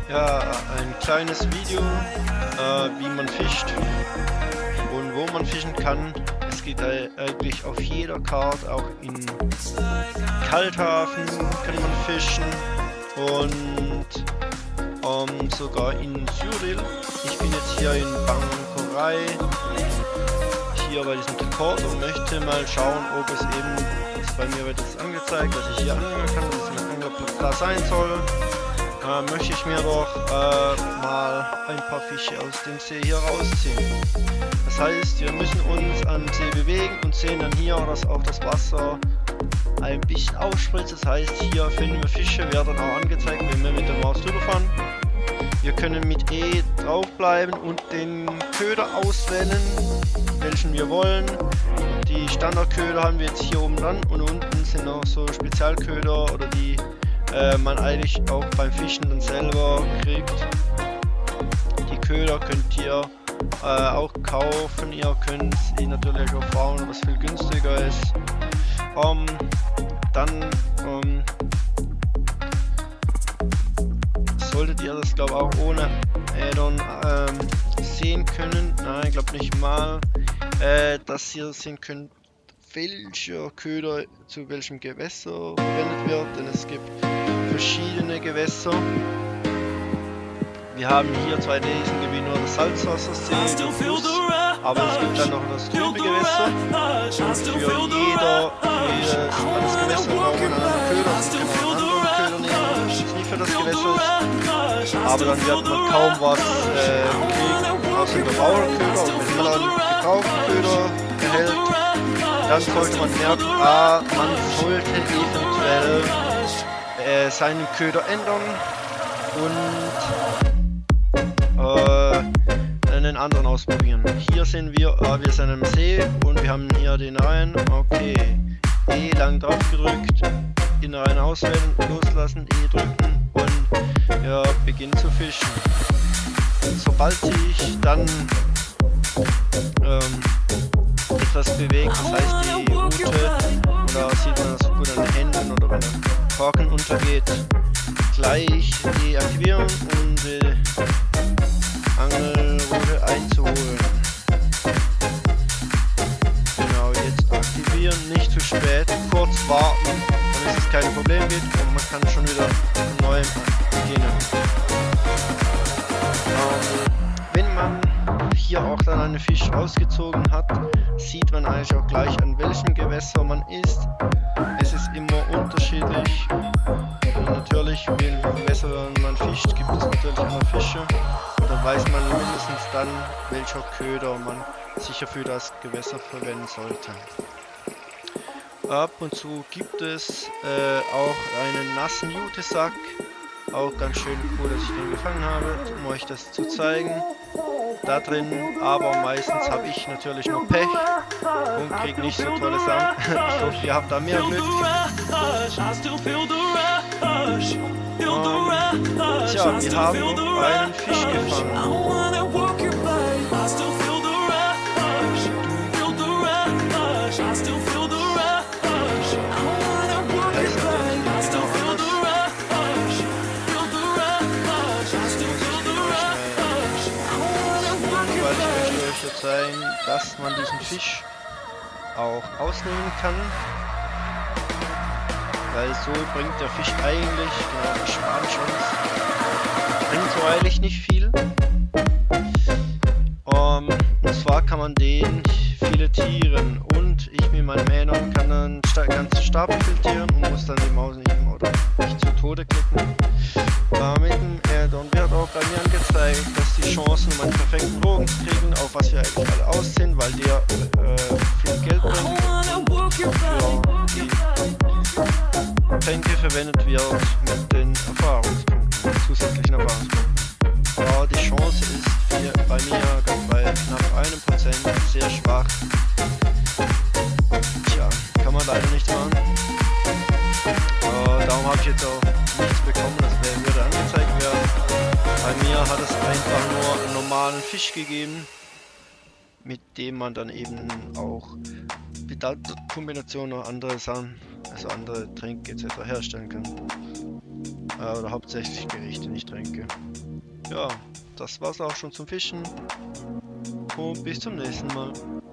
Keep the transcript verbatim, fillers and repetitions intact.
Ja, ein kleines Video, äh, wie man fischt und wo man fischen kann. Es geht eigentlich auf jeder Karte, auch in Kalthafen kann man fischen und ähm, sogar in Cyril. Ich bin jetzt hier in Bankorai, hier bei diesem Rekorder und möchte mal schauen, ob es eben, also bei mir wird jetzt angezeigt, dass ich hier angeln kann, dass mein Anglerplatz da sein soll. Äh, möchte ich mir doch äh, mal ein paar Fische aus dem See hier rausziehen. Das heißt, wir müssen uns am See bewegen und sehen dann hier, dass auch das Wasser ein bisschen aufspritzt. Das heißt, hier finden wir Fische, werden auch angezeigt, wenn wir mit der Maus drüber fahren. Wir können mit E draufbleiben und den Köder auswählen, welchen wir wollen. Die Standardköder haben wir jetzt hier oben dran und unten sind noch so Spezialköder oder die äh, man eigentlich auch beim Fischen dann selber kriegt. Die Köder könnt ihr äh, auch kaufen, ihr könnt sie natürlich auch fahren, was viel günstiger ist. Um, dann um, solltet ihr das glaube auch ohne Add-on ähm, sehen können. Nein, ich glaube nicht mal, äh, dass ihr sehen könnt, welcher Köder zu welchem Gewässer verwendet wird, denn es gibt verschiedene Gewässer. Wir haben hier zwar in diesem Gebiet nur das Salzwassersee, aber es gibt dann noch das trübe Gewässer und für jeder, für das Gewässer braucht man einen anderen Köder, also kann man einen anderen Köder nehmen, das nicht für das Gewässer ist, aber dann wird man kaum was äh, kriegen, außer dem Bauernköder, und wenn man dann gebrauchten Köder erhält, dann sollte man merken, ah, man sollte eventuell äh, seinen Köder ändern und äh, einen anderen ausprobieren. Hier sehen wir, äh, wir sind am See und wir haben hier den Reihen. Okay, E lang drauf gedrückt, in Reihen auswählen, loslassen, E drücken und ja, beginnen zu fischen. Sobald sich dann ähm, etwas bewegt, das heißt die Route, oder sieht man das gut an den Händen oder wenn der Korken untergeht, gleich deaktivieren und die Angelroute einzuholen. Genau, jetzt aktivieren, nicht zu spät, kurz warten, damit es kein Problem gibt und man kann schon wieder neu beginnen. Ähm, wenn man hier auch dann einen Fisch rausgezogen hat, sieht man eigentlich auch gleich, an welchem Gewässer man ist. Es ist immer unterschiedlich. Und natürlich, je besser man fischt, gibt es natürlich immer Fische. Da weiß man mindestens dann, welcher Köder man sicher für das Gewässer verwenden sollte. Ab und zu gibt es äh, auch einen nassen Jutesack. Auch ganz schön cool, dass ich den gefangen habe, um euch das zu zeigen. Da drin, aber meistens habe ich natürlich nur Pech und kriege nicht so tolle Sachen. Ich hoffe, ihr habt da mehr Glück. Um, tja, wir haben noch einen Fisch gefangen. Sein, dass man diesen Fisch auch ausnehmen kann, weil so bringt der Fisch eigentlich, genau, das Spanisch uns, bringt so eigentlich nicht viel. Um, und zwar kann man den filetieren und ich mit meinem Add-on kann dann den ganzen Stab filetieren und muss dann die Maus nicht immer oder nicht zu Tode klicken. Uh, mit dem Add-on wird auch bei mir angezeigt, dass die Chancen, um einen perfekten Bogen zu kriegen, auf was wir eigentlich alle aussehen, weil der äh, viel Geld bringt und für die Tränke verwendet wird mit den Erfahrungspunkten, zusätzlichen Erfahrungspunkten. Ja, die Chance ist hier bei mir bei knapp einem Prozent sehr schwach. Tja, kann man leider nicht machen. Uh, darum habe ich jetzt auch nichts bekommen, das würde angezeigt werden. Bei mir hat es einfach nur einen normalen Fisch gegeben, mit dem man dann eben auch mit Kombinationen noch andere Sachen, also andere Tränke et cetera herstellen kann. Äh, oder hauptsächlich Gerichte, nicht Tränke. Ja, das war's auch schon zum Fischen. Und bis zum nächsten Mal.